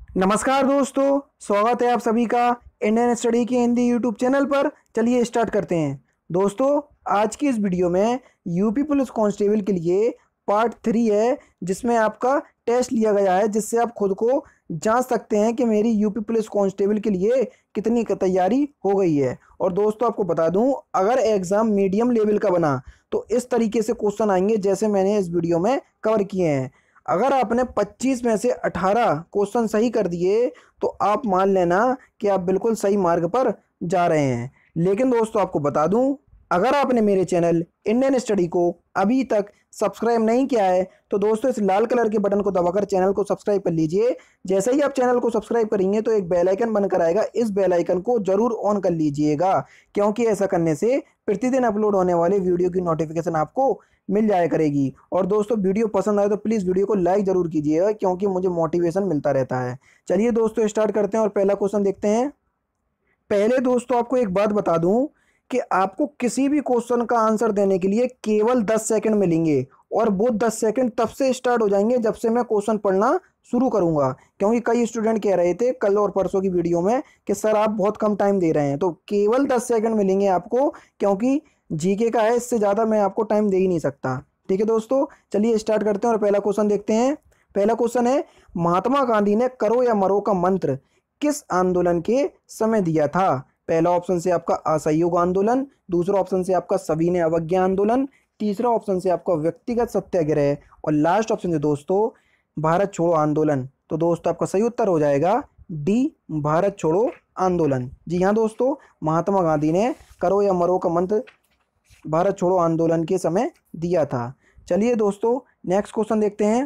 नमस्कार दोस्तों, स्वागत है आप सभी का इंडियन स्टडी के हिंदी यूट्यूब चैनल पर। चलिए स्टार्ट करते हैं। दोस्तों, आज की इस वीडियो में यूपी पुलिस कांस्टेबल के लिए पार्ट 3 है, जिसमें आपका टेस्ट लिया गया है, जिससे आप खुद को जांच सकते हैं कि मेरी यूपी पुलिस कांस्टेबल के लिए कितनी तैयारी हो गई है। और दोस्तों, आपको बता दूं, अगर एग्ज़ाम मीडियम लेवल का बना तो इस तरीके से क्वेश्चन आएंगे जैसे मैंने इस वीडियो में कवर किए हैं। अगर आपने 25 में से 18 क्वेश्चन सही कर दिए तो आप मान लेना कि आप बिल्कुल सही मार्ग पर जा रहे हैं। लेकिन दोस्तों, आपको बता दूं, अगर आपने मेरे चैनल इंडियन स्टडी को अभी तक सब्सक्राइब नहीं किया है तो दोस्तों इस लाल कलर के बटन को दबाकर चैनल को सब्सक्राइब कर लीजिए। जैसे ही आप चैनल को सब्सक्राइब करेंगे तो एक बेल आइकन बनकर आएगा, इस बेल आइकन को जरूर ऑन कर लीजिएगा, क्योंकि ऐसा करने से प्रतिदिन अपलोड होने वाले वीडियो की नोटिफिकेशन आपको मिल जाया करेगी। और दोस्तों, वीडियो पसंद आए तो प्लीज़ वीडियो को लाइक ज़रूर कीजिएगा, क्योंकि मुझे मोटिवेशन मिलता रहता है। चलिए दोस्तों, स्टार्ट करते हैं और पहला क्वेश्चन देखते हैं। पहले दोस्तों, आपको एक बात बता दूं कि आपको किसी भी क्वेश्चन का आंसर देने के लिए केवल 10 सेकंड मिलेंगे, और वो 10 सेकंड तब से स्टार्ट हो जाएंगे जब से मैं क्वेश्चन पढ़ना शुरू करूंगा। क्योंकि कई स्टूडेंट कह रहे थे कल और परसों की वीडियो में कि सर आप बहुत कम टाइम दे रहे हैं, तो केवल 10 सेकंड मिलेंगे आपको, क्योंकि जीके का है, इससे ज़्यादा मैं आपको टाइम दे ही नहीं सकता। ठीक है दोस्तों, चलिए स्टार्ट करते हैं और पहला क्वेश्चन देखते हैं। पहला क्वेश्चन है, महात्मा गांधी ने करो या मरो का मंत्र किस आंदोलन के समय दिया था? पहला ऑप्शन से आपका असहयोग आंदोलन, दूसरा ऑप्शन से आपका सविनय अवज्ञा आंदोलन, तीसरा ऑप्शन से आपका व्यक्तिगत सत्याग्रह, और लास्ट ऑप्शन से दोस्तों भारत छोड़ो आंदोलन। तो दोस्तों, आपका सही उत्तर हो जाएगा डी, भारत छोड़ो आंदोलन। जी हाँ दोस्तों, महात्मा गांधी ने करो या मरो का मंत्र भारत छोड़ो आंदोलन के समय दिया था। चलिए दोस्तों, नेक्स्ट क्वेश्चन देखते हैं।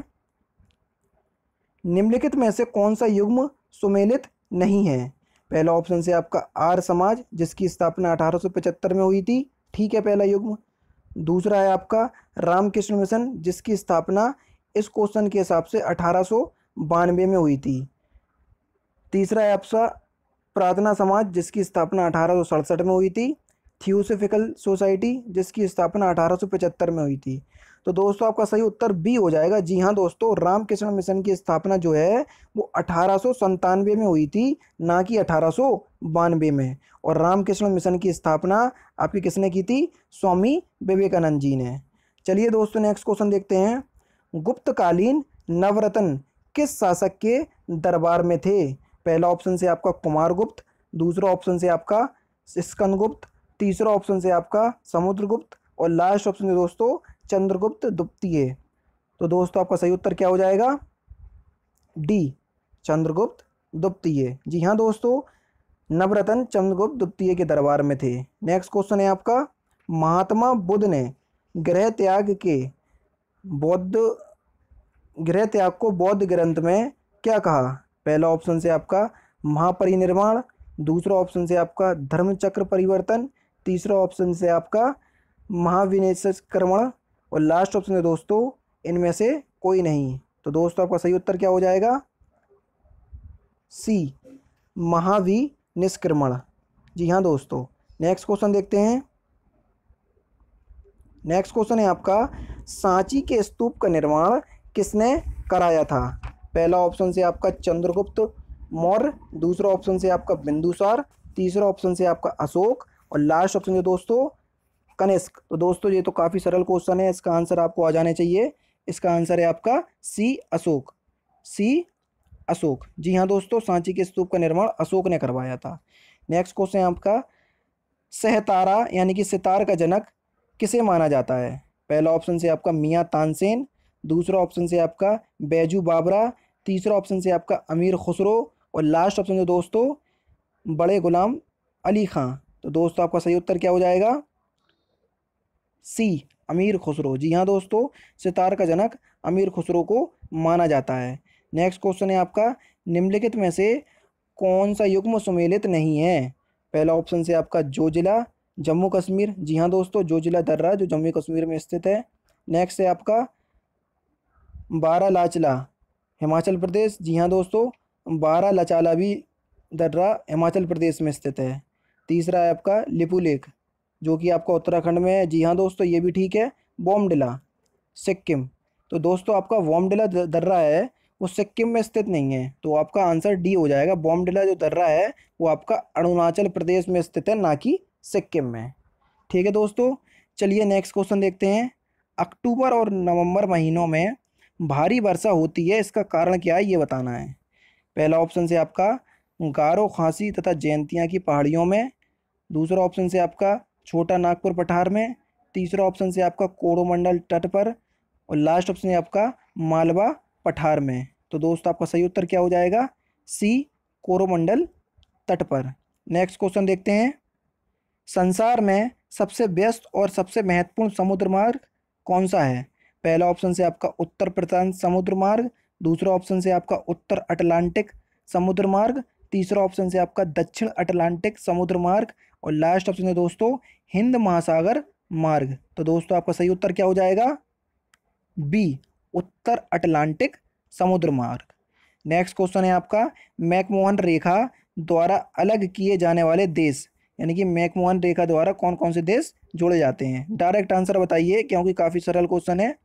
निम्नलिखित में से कौन सा युग्म सुमेलित नहीं है? पहला ऑप्शन से आपका आर्य समाज, जिसकी स्थापना 1875 में हुई थी, ठीक है, पहला युग्म। दूसरा है आपका रामकृष्ण मिशन, जिसकी स्थापना इस क्वेश्चन के हिसाब से 1892 में हुई थी। तीसरा है आपका प्रार्थना समाज, जिसकी स्थापना 1867 में हुई थी। थियोसॉफिकल सोसाइटी, जिसकी स्थापना 1875 में हुई थी। तो दोस्तों, आपका सही उत्तर बी हो जाएगा। जी हाँ दोस्तों, रामकृष्ण मिशन की स्थापना जो है वो 1897 में हुई थी, ना कि 1892 में। और रामकृष्ण मिशन की स्थापना आपकी किसने की थी? स्वामी विवेकानंद जी ने। चलिए दोस्तों, नेक्स्ट क्वेश्चन देखते हैं। गुप्तकालीन नवरत्न किस शासक के दरबार में थे? पहला ऑप्शन से आपका कुमारगुप्त, दूसरा ऑप्शन से आपका स्कंदगुप्त, तीसरा ऑप्शन से आपका समुद्रगुप्त, और लास्ट ऑप्शन से दोस्तों चंद्रगुप्त द्वितीय। तो दोस्तों, आपका सही उत्तर क्या हो जाएगा? डी, चंद्रगुप्त द्वितीय। जी हाँ दोस्तों, नवरत्न चंद्रगुप्त द्वितीय के दरबार में थे। नेक्स्ट क्वेश्चन है आपका, महात्मा बुद्ध ने गृह त्याग के बौद्ध गृह त्याग को बौद्ध ग्रंथ में क्या कहा? पहला ऑप्शन से आपका महापरिनिर्वाण, दूसरा ऑप्शन से आपका धर्मचक्र परिवर्तन, तीसरा ऑप्शन से आपका महाविनिष्क्रमण, और लास्ट ऑप्शन है दोस्तों इनमें से कोई नहीं। तो दोस्तों, आपका सही उत्तर क्या हो जाएगा? सी, महाविनिष्क्रमण। जी हाँ दोस्तों, नेक्स्ट क्वेश्चन देखते हैं। नेक्स्ट क्वेश्चन है आपका, सांची के स्तूप का निर्माण किसने कराया था? पहला ऑप्शन से आपका चंद्रगुप्त मौर्य, दूसरा ऑप्शन से आपका बिंदुसार, तीसरा ऑप्शन से आपका अशोक, और लास्ट ऑप्शन से दोस्तों कनिष्क। तो दोस्तों, ये तो काफ़ी सरल क्वेश्चन है, इसका आंसर आपको आ जाने चाहिए। इसका आंसर है आपका सी, अशोक। सी, अशोक। जी हाँ दोस्तों, सांची के स्तूप का निर्माण अशोक ने करवाया था। नेक्स्ट क्वेश्चन है आपका, सहतारा यानी कि सितार का जनक किसे माना जाता है? पहला ऑप्शन से आपका मियाँ तानसेन, दूसरा ऑप्शन से आपका बैजू बाबरा, तीसरा ऑप्शन से आपका अमीर खुसरो, और लास्ट ऑप्शन से दोस्तों बड़े गुलाम अली खां। तो दोस्तों, आपका सही उत्तर क्या हो जाएगा? सी, अमीर खुसरो। जी हाँ दोस्तों, सितार का जनक अमीर खुसरो को माना जाता है। नेक्स्ट क्वेश्चन है आपका, निम्नलिखित में से कौन सा युग्म सुमेलित नहीं है? पहला ऑप्शन से आपका जोजिला जम्मू कश्मीर। जी हाँ दोस्तों, जोजिला दर्रा जो जम्मू कश्मीर में स्थित है। नेक्स्ट है आपका बारालाचला हिमाचल प्रदेश। जी हाँ दोस्तों, बारालाचाला भी दर्रा हिमाचल प्रदेश में स्थित है। तीसरा है आपका लिपुलेख, जो कि आपका उत्तराखंड में है। जी हाँ दोस्तों, ये भी ठीक है। बोमडिला सिक्किम। तो दोस्तों, आपका बोमडिला दर्रा है वो सिक्किम में स्थित नहीं है, तो आपका आंसर डी हो जाएगा। बॉमडिला जो दर्रा है वो आपका अरुणाचल प्रदेश में स्थित है, ना कि सिक्किम में। ठीक है दोस्तों, चलिए नेक्स्ट क्वेश्चन देखते हैं। अक्टूबर और नवंबर महीनों में भारी वर्षा होती है, इसका कारण क्या है ये बताना है। पहला ऑप्शन से आपका गारो खासी तथा जयंतिया की पहाड़ियों में। दूसरा ऑप्शन से आपका छोटा नागपुर पठार में। तीसरा ऑप्शन से आपका कोरोमंडल तट पर। और लास्ट ऑप्शन है आपका मालवा पठार में। तो दोस्तों आपका सही उत्तर क्या हो जाएगा, सी, कोरोमंडल तट पर। नेक्स्ट क्वेश्चन देखते हैं। संसार में सबसे व्यस्त और सबसे महत्वपूर्ण समुद्र मार्ग कौन सा है। पहला ऑप्शन से आपका उत्तर प्रशांत समुद्र मार्ग। दूसरा ऑप्शन से आपका उत्तर अटलांटिक समुद्र मार्ग। तीसरा ऑप्शन से आपका दक्षिण अटलांटिक समुद्र मार्ग। और लास्ट ऑप्शन है दोस्तों हिंद महासागर मार्ग। तो दोस्तों आपका सही उत्तर क्या हो जाएगा, बी, उत्तर अटलांटिक समुद्र मार्ग। नेक्स्ट क्वेश्चन है आपका मैकमोहन रेखा द्वारा अलग किए जाने वाले देश, यानी कि मैकमोहन रेखा द्वारा कौन कौन से देश जोड़े जाते हैं। डायरेक्ट आंसर बताइए क्योंकि काफ़ी सरल क्वेश्चन है।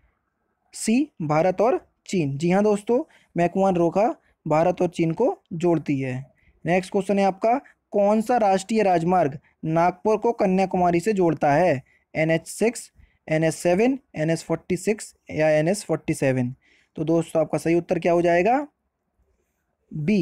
सी, भारत और चीन। जी हाँ दोस्तों, मैकमोहन रेखा भारत और चीन को जोड़ती है। नेक्स्ट क्वेश्चन है आपका कौन सा राष्ट्रीय राजमार्ग नागपुर को कन्याकुमारी से जोड़ता है। NH6, NH7, NH46 या NH47। तो दोस्तों आपका सही उत्तर क्या हो जाएगा, बी,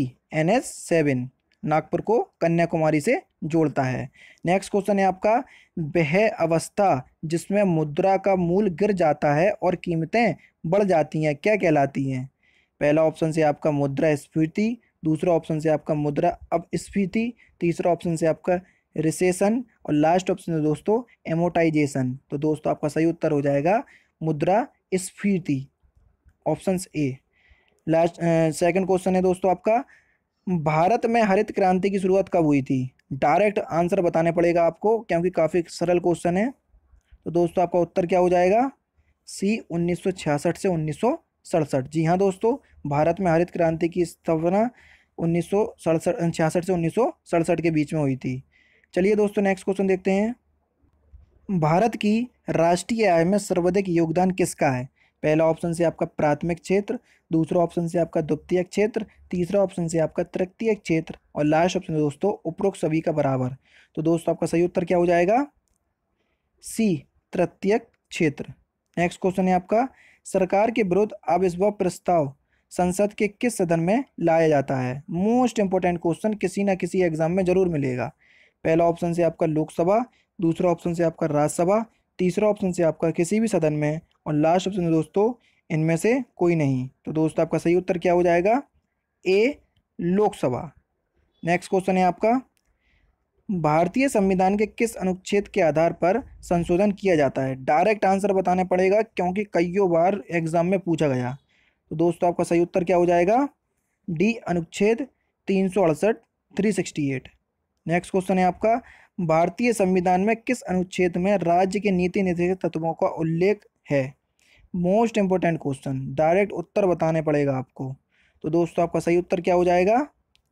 NH7 नागपुर को कन्याकुमारी से जोड़ता है। नेक्स्ट क्वेश्चन है आपका वह अवस्था जिसमें मुद्रा का मूल्य गिर जाता है और कीमतें बढ़ जाती हैं क्या कहलाती हैं। पहला ऑप्शन से आपका मुद्रास्फीति। दूसरा ऑप्शन से आपका मुद्रा अपस्फीति। तीसरा ऑप्शन से आपका रिसेशन। और लास्ट ऑप्शन है दोस्तों एमोटाइजेशन। तो दोस्तों आपका सही उत्तर हो जाएगा मुद्रास्फीति, option A. Last second question है दोस्तों आपका भारत में हरित क्रांति की शुरुआत कब हुई थी। डायरेक्ट आंसर बताने पड़ेगा आपको क्योंकि काफ़ी सरल क्वेश्चन है। तो दोस्तों आपका उत्तर क्या हो जाएगा, सी, 1966 से 1967। जी हाँ दोस्तों, भारत में हरित क्रांति की स्थापना 1966 से 1967 के बीच में हुई थी। चलिए दोस्तों नेक्स्ट क्वेश्चन देखते हैं। भारत की राष्ट्रीय आय में सर्वाधिक योगदान किसका है। पहला ऑप्शन से आपका प्राथमिक क्षेत्र। दूसरा ऑप्शन से आपका द्वितीयक क्षेत्र। तीसरा ऑप्शन से आपका तृतीयक क्षेत्र। और लास्ट ऑप्शन दोस्तों उपरोक्त सभी का बराबर। तो दोस्तों आपका सही उत्तर क्या हो जाएगा, सी, तृतीयक क्षेत्र। नेक्स्ट क्वेश्चन है आपका सरकार के विरुद्ध अविश्वास प्रस्ताव संसद के किस सदन में लाया जाता है। मोस्ट इंपोर्टेंट क्वेश्चन, किसी ना किसी एग्जाम में जरूर मिलेगा। पहला ऑप्शन से आपका लोकसभा। दूसरा ऑप्शन से आपका राज्यसभा। तीसरा ऑप्शन से आपका किसी भी सदन में। और लास्ट ऑप्शन है दोस्तों इनमें से कोई नहीं। तो दोस्तों आपका सही उत्तर क्या हो जाएगा, ए, लोकसभा। नेक्स्ट क्वेश्चन है आपका भारतीय संविधान के किस अनुच्छेद के आधार पर संशोधन किया जाता है। डायरेक्ट आंसर बताने पड़ेगा क्योंकि कईयों बार एग्जाम में पूछा गया। तो दोस्तों आपका सही उत्तर क्या हो जाएगा, डी, अनुच्छेद 368, 368। नेक्स्ट क्वेश्चन है आपका भारतीय संविधान में किस अनुच्छेद में राज्य के नीति निर्देशक तत्वों का उल्लेख है। मोस्ट इंपोर्टेंट क्वेश्चन, डायरेक्ट उत्तर बताने पड़ेगा आपको। तो दोस्तों आपका सही उत्तर क्या हो जाएगा,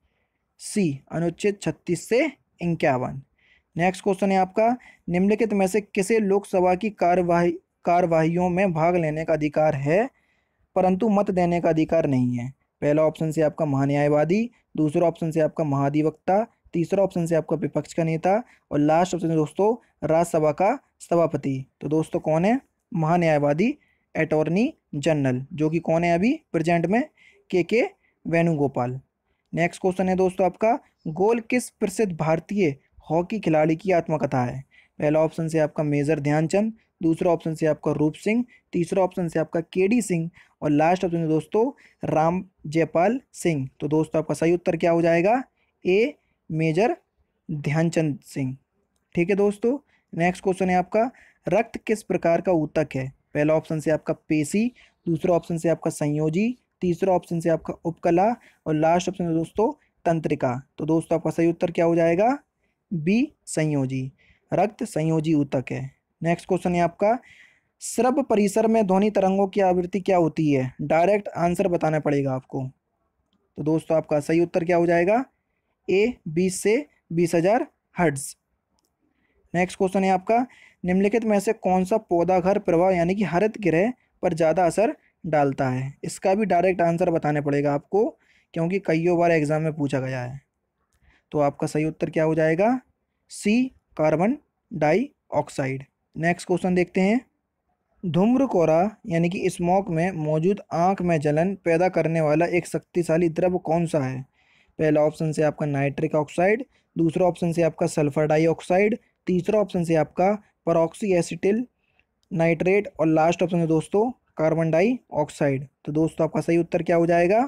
सी, अनुच्छेद 36 से 51। नेक्स्ट क्वेश्चन है आपका निम्नलिखित में से किसे लोकसभा की कार्यवाहियों में भाग लेने का अधिकार है परंतु मत देने का अधिकार नहीं है। पहला ऑप्शन से आपका महान्यायवादी। दूसरा ऑप्शन से आपका महाधिवक्ता। तीसरा ऑप्शन से आपका विपक्ष का नेता। और लास्ट ऑप्शन दोस्तों राज्यसभा का सभापति। तो दोस्तों कौन है, महान्यायवादी, अटॉर्नी जनरल, जो कि कौन है अभी प्रेजेंट में, के वेणुगोपाल। नेक्स्ट क्वेश्चन है दोस्तों आपका गोल किस प्रसिद्ध भारतीय हॉकी खिलाड़ी की आत्मकथा है। पहला ऑप्शन से आपका मेजर ध्यानचंद। दूसरा ऑप्शन से आपका रूप सिंह। तीसरा ऑप्शन से आपका केडी सिंह। और लास्ट ऑप्शन है दोस्तों राम जयपाल सिंह। तो दोस्तों आपका सही उत्तर क्या हो जाएगा, ए, मेजर ध्यानचंद सिंह। ठीक है दोस्तों, नेक्स्ट क्वेश्चन है आपका रक्त किस प्रकार का ऊतक है। पहला ऑप्शन से आपका पेशी। दूसरा ऑप्शन से आपका संयोजी। तीसरा ऑप्शन से आपका उपकला। और लास्ट ऑप्शन है दोस्तों तंत्रिका। तो दोस्तों आपका सही उत्तर क्या हो जाएगा, बी, संयोजी। रक्त संयोजी ऊतक है। नेक्स्ट क्वेश्चन है आपका श्रव्य परिसर में ध्वनि तरंगों की आवृत्ति क्या होती है। डायरेक्ट आंसर बताना पड़ेगा आपको। तो दोस्तों आपका सही उत्तर क्या हो जाएगा, ए, 20 से 20,000 हर्ट्ज। नेक्स्ट क्वेश्चन है आपका निम्नलिखित में से कौन सा पौधा घर प्रवाह यानी कि हरित गृह पर ज़्यादा असर डालता है? इसका भी डायरेक्ट आंसर बताने पड़ेगा आपको, क्योंकि कईयों बार एग्जाम में पूछा गया है। तो आपका सही उत्तर क्या हो जाएगा? C, carbon dioxide. Next question देखते हैं। धूम्रकोरा यानी कि स्मोक में मौजूद आंख में जलन पैदा करने वाला एक शक्तिशाली द्रव्य कौन सा है? पहला ऑप्शन से आपका नाइट्रिक ऑक्साइड, दूसरा ऑप्शन से आपका सल्फर डाइऑक्साइड, तीसरा ऑप्शन से आपका परऑक्सी एसिटिल नाइट्रेट और लास्ट ऑप्शन है दोस्तों कार्बन डाइऑक्साइड। तो दोस्तों आपका सही उत्तर क्या हो जाएगा?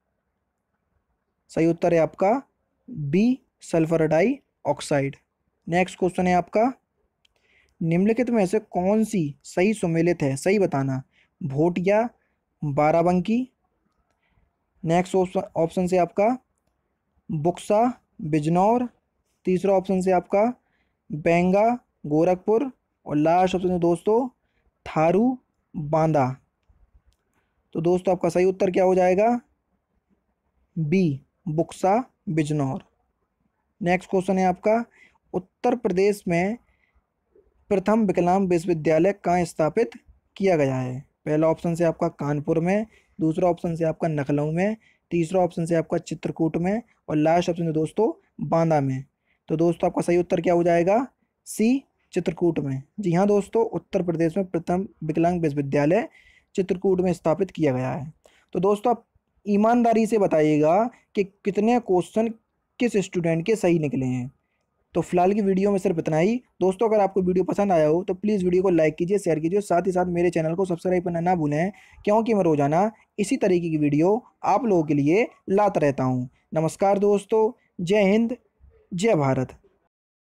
सही उत्तर है आपका B, sulphur dioxide. Next question है आपका, निम्नलिखित में से कौन सी सही सुमेलित है? सही बताना। भोटिया, बाराबंकी, नेक्स्ट ऑप्शन से आपका बुक्सा, बिजनौर, तीसरा ऑप्शन से आपका बेंगा, गोरखपुर और लास्ट ऑप्शन है दोस्तों थारू, बांदा। तो दोस्तों आपका सही उत्तर क्या हो जाएगा? B, Buxa, Bijnor. Next question है आपका, उत्तर प्रदेश में प्रथम विकलांग विश्वविद्यालय कहाँ स्थापित किया गया है? पहला ऑप्शन से आपका कानपुर में, दूसरा ऑप्शन से आपका लखनऊ में, तीसरा ऑप्शन से आपका चित्रकूट में और लास्ट ऑप्शन है दोस्तों बांदा में। तो दोस्तों आपका सही उत्तर क्या हो जाएगा? सी, चित्रकूट में। जी हाँ दोस्तों, उत्तर प्रदेश में प्रथम विकलांग विश्वविद्यालय चित्रकूट में स्थापित किया गया है। तो दोस्तों आप ईमानदारी से बताइएगा कि कितने क्वेश्चन किस स्टूडेंट के सही निकले हैं। तो फिलहाल की वीडियो में सिर्फ इतना ही दोस्तों। अगर आपको वीडियो पसंद आया हो तो प्लीज़ वीडियो को लाइक कीजिए, शेयर कीजिए, साथ ही साथ मेरे चैनल को सब्सक्राइब करना ना भूलें, क्योंकि मैं रोजाना इसी तरीके की वीडियो आप लोगों के लिए लाता रहता हूँ। नमस्कार दोस्तों, जय हिंद, जय भारत।